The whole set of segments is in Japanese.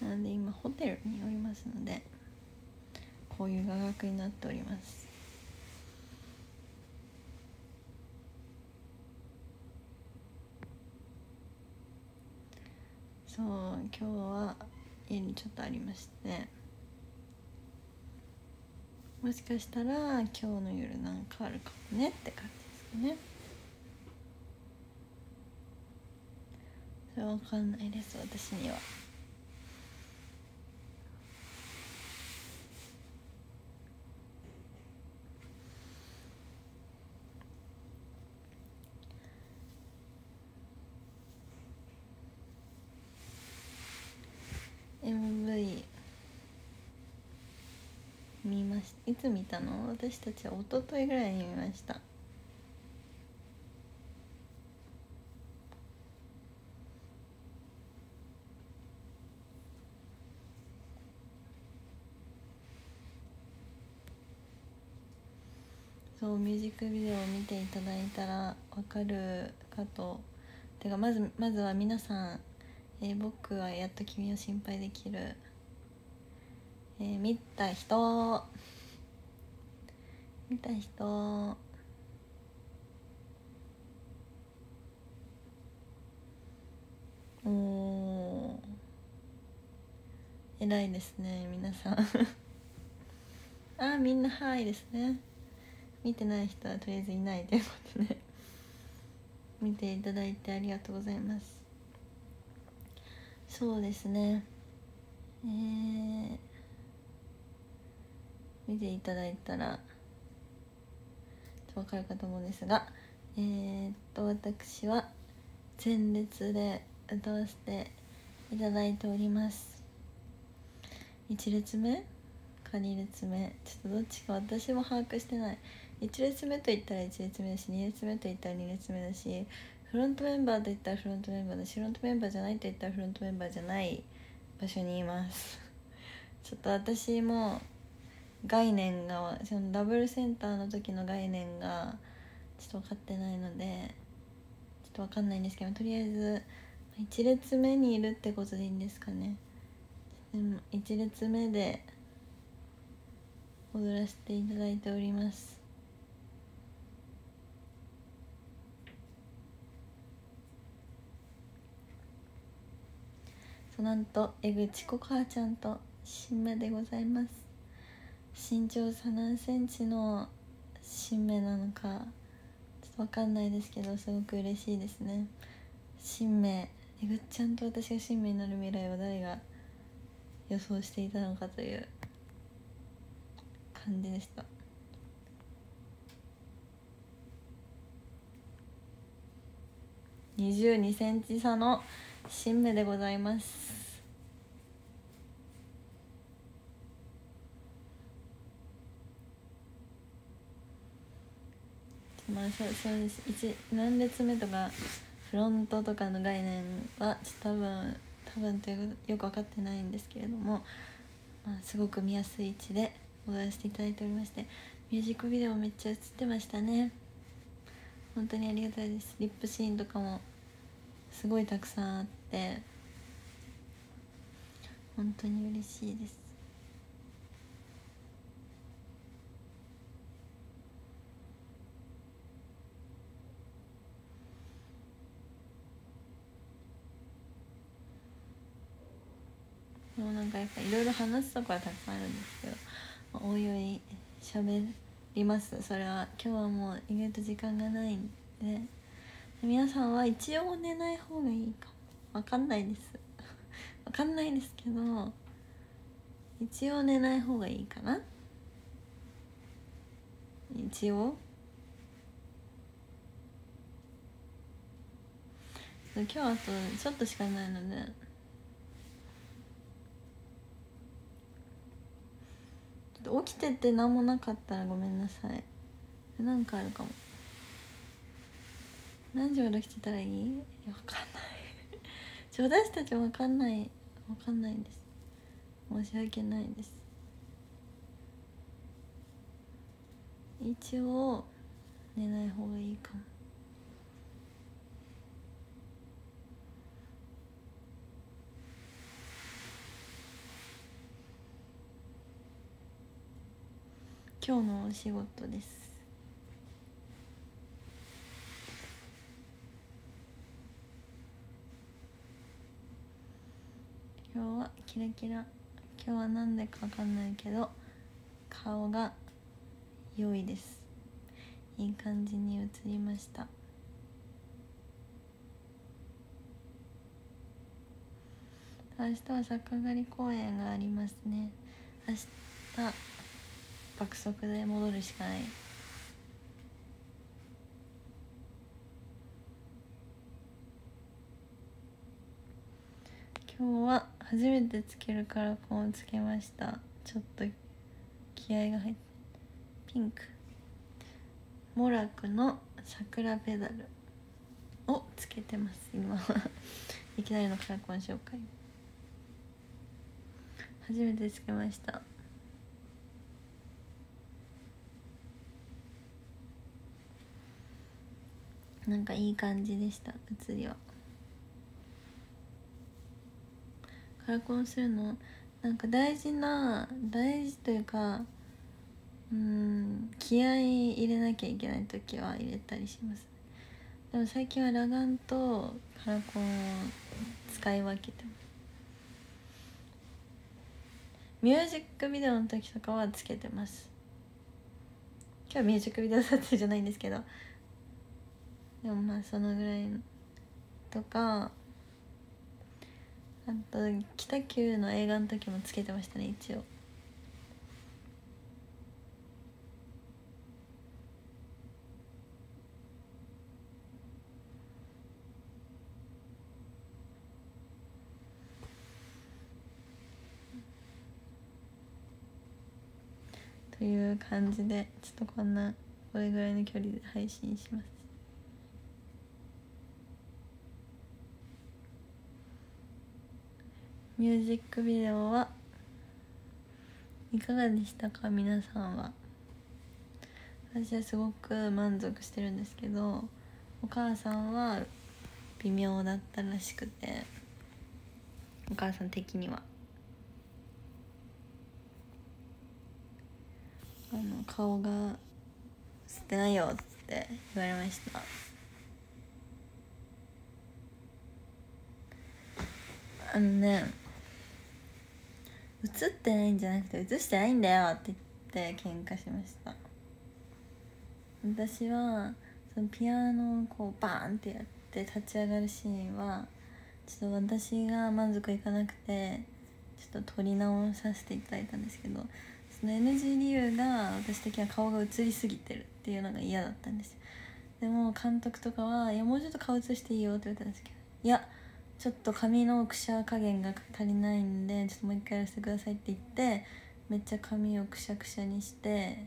なので今ホテルにおりますので、こういう画角になっております。そう、今日は家にちょっとありまして、もしかしたら今日の夜なんかあるかもねって感じですかね。それは分かんないです、私には。MV 見ました。いつ見たの？私たちは一昨日ぐらいに見ました。そう、ミュージックビデオを見ていただいたらわかるかと。てかまずは皆さん、僕はやっと君を心配できる、見た人おー、偉いですね皆さんあー、みんなはいですね。見てない人はとりあえずいないということで見ていただいてありがとうございます。そうですね、見ていただいたら分かるかと思うんですが、私は前列で歌わせていただいております。1列目か2列目、ちょっとどっちか私も把握してない。1列目と言ったら1列目だし、2列目と言ったら2列目だし、フロントメンバーと言ったらフロントメンバーだし、フロントメンバーじゃないと言ったらフロントメンバーじゃない場所にいますちょっと私も概念が、そのダブルセンターの時の概念がちょっと分かってないのでちょっと分かんないんですけど、とりあえず1列目にいるってことでいいんですかね。でも1列目で踊らせていただいております。そう、なんと江口ココアちゃんと新芽でございます。身長差何センチの新芽なのかちょっと分かんないですけど、すごく嬉しいですね。新芽、えぐっちゃんと私が新芽になる未来を誰が予想していたのかという感じでした。22センチ差の新芽でございます。まあそうです。何列目とかフロントとかの概念はちょっと多分ということよく分かってないんですけれども、まあ、すごく見やすい位置で踊らせていただいておりまして、ミュージックビデオめっちゃ映ってましたね。本当にありがたいです。リップシーンとかもすごいたくさんあって本当に嬉しいです。でもなんかやっぱいろいろ話すとこはたくさんあるんですけど、まあ、おいおい喋ります。それは今日はもう意外と時間がないんで、皆さんは一応寝ない方がいいかも。わかんないですわかんないですけど、一応寝ない方がいいかな。一応今日あとちょっとしかないので、ちょっと起きてて何もなかったらごめんなさい。なんかあるかも。何時まで起きてたらいい？わかんない私たちわかんないんです。申し訳ないです。一応寝ない方がいいかも。 今日のお仕事です。今日はキラキラ、今日はなんでかわかんないけど顔が良いです。いい感じに映りました。明日は逆狩り公演がありますね。明日爆速で戻るしかない。今日は初めてつけるカラコンをつけました。ちょっと気合が入って、ピンクモラクの桜ペダルをつけてます今いきなりのカラコン紹介。初めてつけました。なんかいい感じでした。写りはカラコンするのなんか大事というか、気合い入れなきゃいけない時は入れたりします。でも最近は裸眼とカラコンを使い分けてます。ミュージックビデオの時とかはつけてます。今日はミュージックビデオ撮影じゃないんですけど、でもまあそのぐらいとか、あと北九の映画の時もつけてましたね一応。という感じでちょっとこれぐらいの距離で配信します。ミュージックビデオはいかがでしたか皆さんは。私はすごく満足してるんですけど、お母さんは微妙だったらしくて、お母さん的には顔が吸ってないよって言われました。映ってないんじゃなくて映してないんだよって言って喧嘩しました。私はそのピアノをこうバーンってやって立ち上がるシーンはちょっと私が満足いかなくてちょっと撮り直させていただいたんですけど、その NG 理由が私的には顔が映りすぎてるっていうのが嫌だったんですよ。でも監督とかは「いやもうちょっと顔映していいよ」って言われたんですけど、いやちょっと髪のくしゃ加減が足りないんでちょっともう一回やらせてくださいって言ってめっちゃ髪をくしゃくしゃにして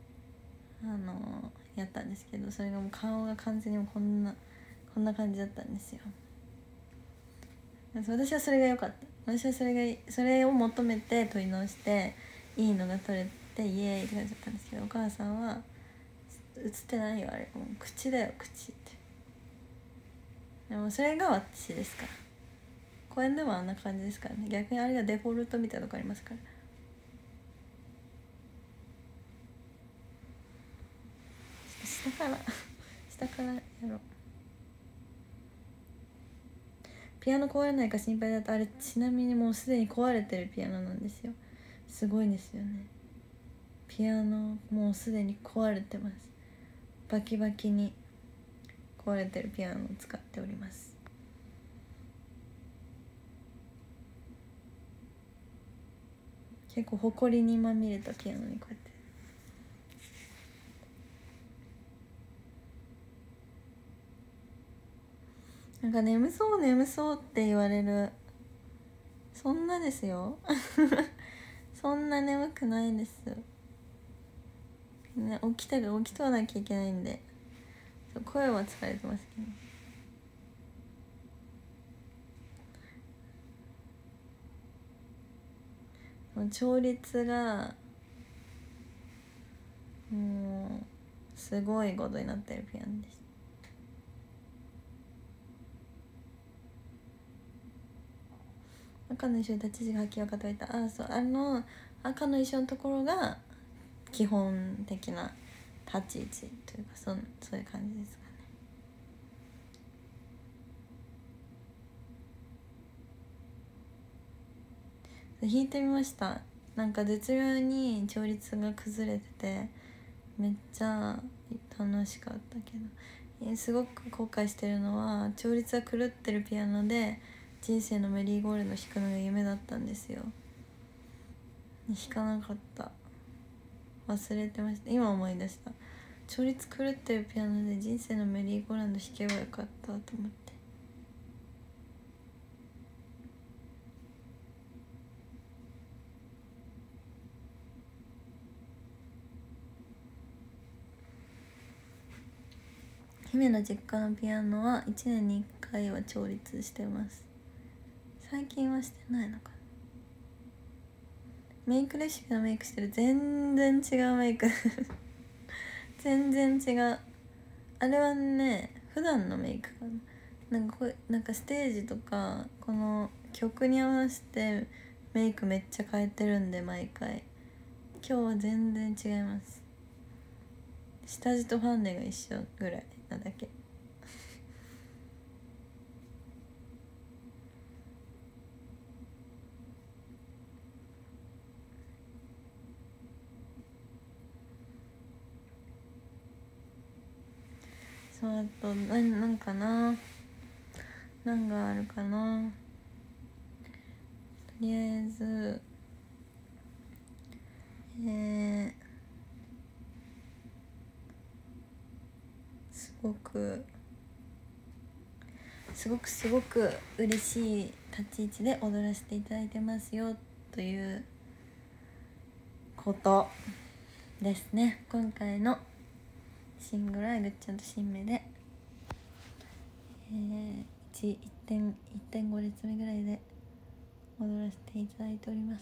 やったんですけど、それがもう顔が完全にもこんな感じだったんですよ。私はそれが良かった。私はそれを求めて撮り直していいのが撮れてイエーイって感じだったんですけど、お母さんは映ってないよあれ、もう口だよ口って。でもそれが私ですから。公園でもあんな感じですからね。逆にあれがデフォルトみたいなとこありますから。下からやろう。ピアノ壊れないか心配だと、あれちなみにもうすでに壊れてるピアノなんですよ。すごいんですよね。ピアノもうすでに壊れてます。バキバキに壊れてるピアノを使っております。結構ほこりにまみれたピアノにこうやってなんか眠そうって言われる。そんなですよそんな眠くないです。ね、起きとらなきゃいけないんで声は疲れてますけど、調律がもうすごいことになってるピアノです。赤の衣装で立ち字がはっきり分かっていた。そう赤の衣装のところが基本的な立ち位置というかそういう感じですかね。弾いてみました。なんか絶妙に調律が崩れててめっちゃ楽しかったけど、すごく後悔してるのは調律が狂ってるピアノで人生のメリーゴールド弾くのが夢だったんですよ。弾かなかった。忘れてました。今思い出した。調律狂ってるピアノで人生のメリーゴーランド弾けばよかったと思って。姫の実家のピアノは1年に1回は調律してます。最近はしてないのかな。メイクレシピのメイクしてる。全然違うメイク全然違う。あれはね普段のメイクかな。なんかステージとかこの曲に合わせてメイクめっちゃ変えてるんで毎回。今日は全然違います。下地とファンデが一緒ぐらいなだけそう。あとなんかな、何があるかな。とりあえずすごく嬉しい立ち位置で踊らせていただいてますよということですね。今回のシングルはぐっちゃんと新芽で、1.5列目ぐらいで踊らせていただいております。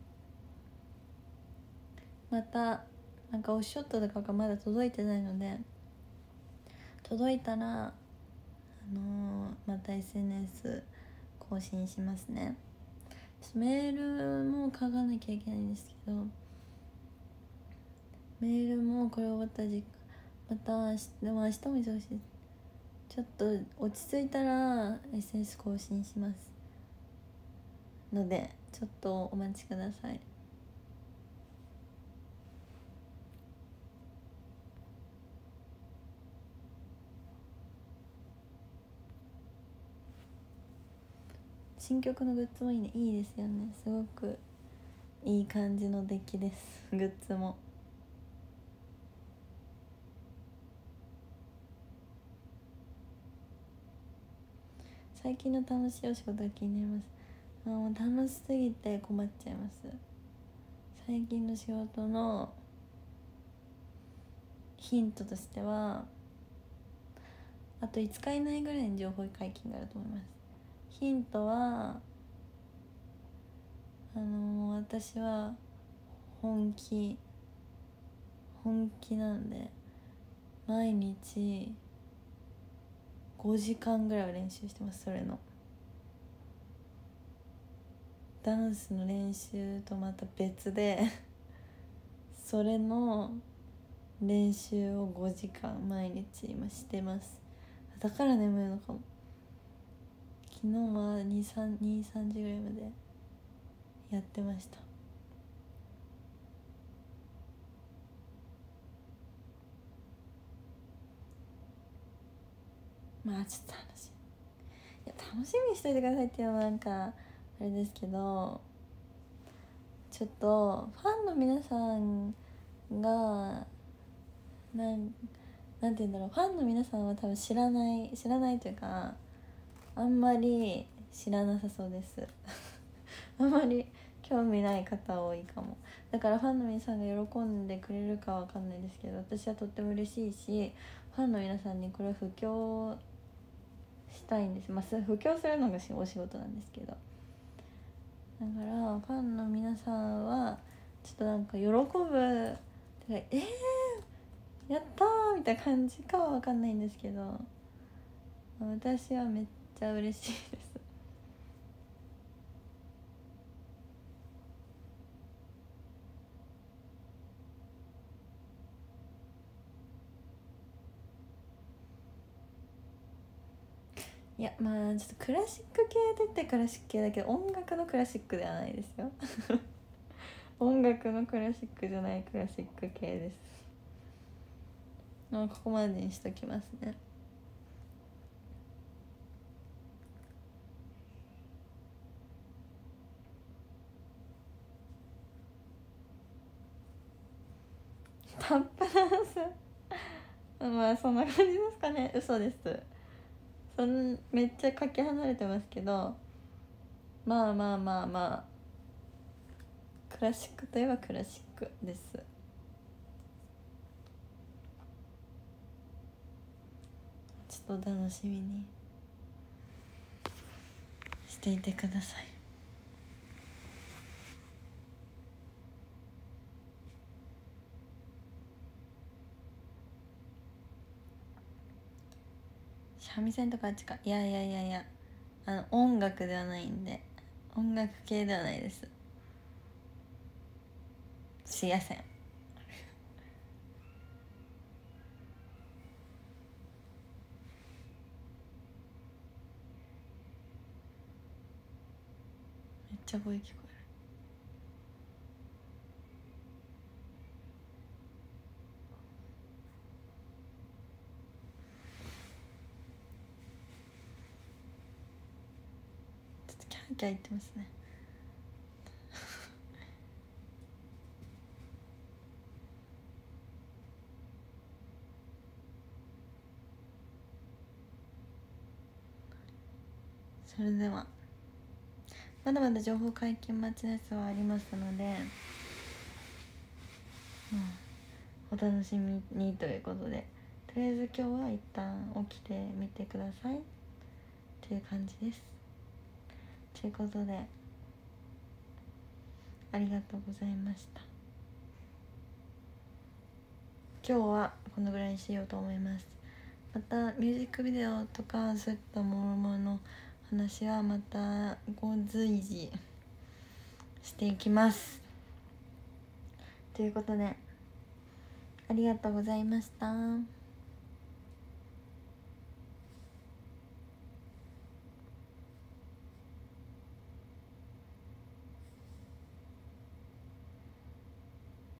またなんかオフショットとかがまだ届いてないので、届いたらまた SNS 更新しますね。メールも書かなきゃいけないんですけど、メールもこれ終わったまたでも明日も忙しいです。ちょっと落ち着いたら SNS 更新しますのでちょっとお待ちください。新曲のグッズもいいですよね。すごくいい感じの出来です。グッズも最近の楽しいお仕事が気になります。もう楽しすぎて困っちゃいます。最近の仕事のヒントとしてはあと5日以内ぐらいに情報解禁があると思います。ヒントは私は本気なので毎日5時間ぐらいは練習してます。それのダンスの練習とまた別でそれの練習を5時間毎日今してます。だから眠いのかも。昨日は23時ぐらいまでやってました。まあちょっと楽しみにしといてくださいっていうのはなんかあれですけど、ちょっとファンの皆さんがなんて言うんだろう、ファンの皆さんは多分知らないというかあんまり知らなさそうですあんまり興味ない方多いかも。だからファンの皆さんが喜んでくれるかわかんないですけど、私はとっても嬉しいし、ファンの皆さんにこれを布教したいんです。布教するのがお仕事なんですけど、だからファンの皆さんはちょっとなんか喜ぶやったーみたいな感じかは分かんないんですけど、私はめっちゃ嬉しいです。 いやまあちょっとクラシック系って言ってクラシック系だけど音楽のクラシックではないですよ音楽のクラシックじゃないクラシック系です。ここまでにしときますね。タップダンスまあそんな感じですかね。嘘です。めっちゃかけ離れてますけど、まあまあまあまあクラシックといえばクラシックです。ちょっと楽しみにしていてください。三味線とかあっちか。いやいやいやいや、音楽ではないんで、音楽系ではないです。しやせん。めっちゃ声聞こえる。ちょっとキャーキャー言ってますね。それではまだまだ情報解禁待ちのやつはありますので、お楽しみにということで、とりあえず今日は一旦起きてみてくださいっていう感じです。ということでありがとうございました。今日はこのぐらいにしようと思います。またミュージックビデオとかそういったものの話はまたご随時していきます。ということでありがとうございました。